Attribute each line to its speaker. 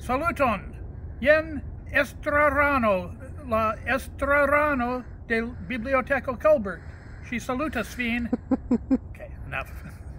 Speaker 1: Saluton! Jen Estra Rano, la Estra Rano de Biblioteko Culbert. She salutas vin. Okay, enough.